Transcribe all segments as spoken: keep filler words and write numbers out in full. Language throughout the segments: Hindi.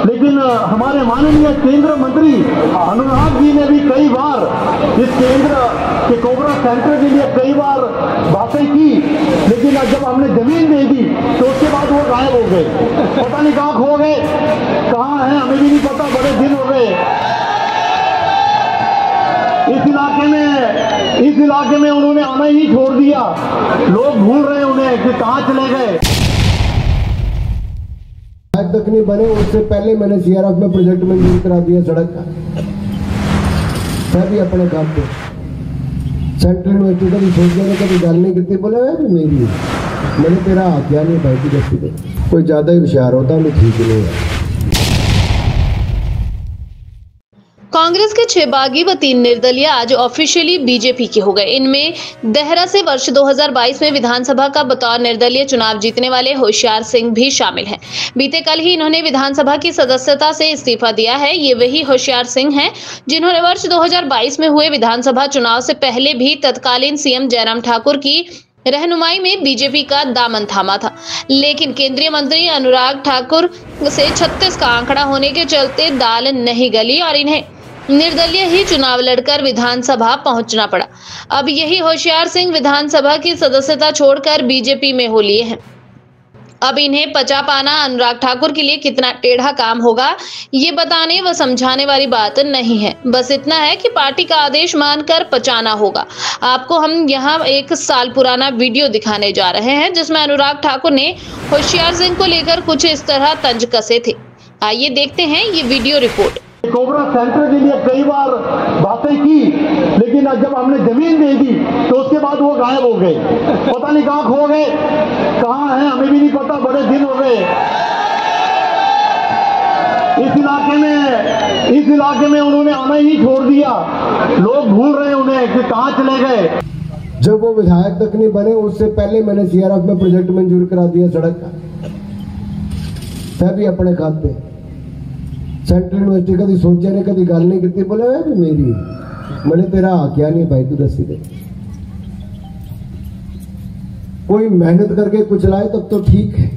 लेकिन हमारे माननीय केंद्र मंत्री अनुराग जी ने भी कई बार इस केंद्र के कोबरा सेंटर के लिए कई बार बातें की, लेकिन जब हमने जमीन दे दी तो उसके बाद वो गायब हो गए। पता नहीं कहाँ खो गए, कहाँ हैं हमें भी नहीं पता, बड़े दिन हो गए। इस इलाके में इस इलाके में उन्होंने आना ही छोड़ दिया। लोग भूल रहे उन्हें कि कहाँ चले गए। आज तक नहीं बने, उससे पहले मैंने सीआरएफ में प्रोजेक्ट मंजूर करा दिया सड़क का। मैं भी अपने काम पे सेंट्रल यूनिवर्सिटी का भी सोच मैंने कभी गल नहीं की, बोला है मेरी मैंने तेरा आज्ञा नहीं भाई की दस्ती दे। कोई ज्यादा ही होशियार होता मैं ठीक नहीं है। कांग्रेस के छह बागी व तीन निर्दलीय आज ऑफिशियली बीजेपी के हो गए। इनमें देहरा से वर्ष दो हज़ार बाईस में विधानसभा का बतौर निर्दलीय चुनाव जीतने वाले होशियार सिंह भी शामिल हैं। बीते कल ही इन्होंने विधानसभा की सदस्यता से इस्तीफा दिया है। ये वही होशियार सिंह हैं जिन्होंने वर्ष दो हज़ार बाईस में हुए विधानसभा चुनाव से पहले भी तत्कालीन सीएम जयराम ठाकुर की रहनुमाई में बीजेपी का दामन थामा था, लेकिन केंद्रीय मंत्री अनुराग ठाकुर से छत्तीस का आंकड़ा होने के चलते दाल नहीं गली और इन्हें निर्दलीय ही चुनाव लड़कर विधानसभा पहुंचना पड़ा। अब यही होशियार सिंह विधानसभा की सदस्यता छोड़कर बीजेपी में हो लिए हैं। अब इन्हें पचा पाना अनुराग ठाकुर के लिए कितना टेढ़ा काम होगा, ये बताने व समझाने वाली बात नहीं है। बस इतना है कि पार्टी का आदेश मानकर पचाना होगा। आपको हम यहाँ एक साल पुराना वीडियो दिखाने जा रहे हैं, जिसमें अनुराग ठाकुर ने होशियार सिंह को लेकर कुछ इस तरह तंज कसे थे। आइए देखते हैं ये वीडियो रिपोर्ट। कोबरा सेंटर के लिए कई बार बातें की, लेकिन जब हमने जमीन दे दी तो उसके बाद वो गायब हो गए। पता नहीं कहाँ खो गए, कहाँ हैं हमें भी नहीं पता, बड़े दिन हो गए। इस इलाके में इस इलाके में उन्होंने आना ही छोड़ दिया। लोग भूल रहे उन्हें कि कहाँ चले गए। जब वो विधायक तक नहीं बने, उससे पहले मैंने सीआरएफ में प्रोजेक्ट मंजूर करा दिया सड़क का। मैं भी अपने खाते पे सेंट्रल यूनिवर्सिटी कभी सोचा नहीं, कभी गल नहीं की, बोला है मेरी मैंने तेरा आज्ञा नहीं भाई तू दस्ती दे। कोई मेहनत करके कुछ लाए तब तो ठीक है,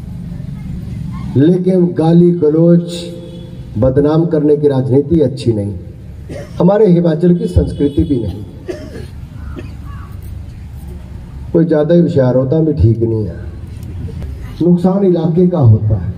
लेकिन गाली गलोच बदनाम करने की राजनीति अच्छी नहीं, हमारे हिमाचल की संस्कृति भी नहीं। कोई ज्यादा ही होशियार होता भी ठीक नहीं है, नुकसान इलाके का होता है।